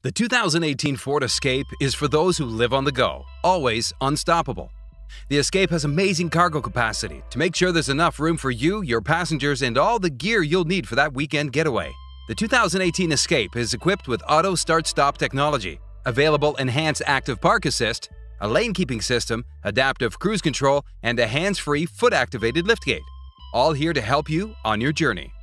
The 2018 Ford Escape is for those who live on the go, always unstoppable. The Escape has amazing cargo capacity to make sure there's enough room for you, your passengers, and all the gear you'll need for that weekend getaway. The 2018 Escape is equipped with auto start-stop technology, available enhanced active park assist, a lane-keeping system, adaptive cruise control, and a hands-free foot-activated liftgate. All here to help you on your journey.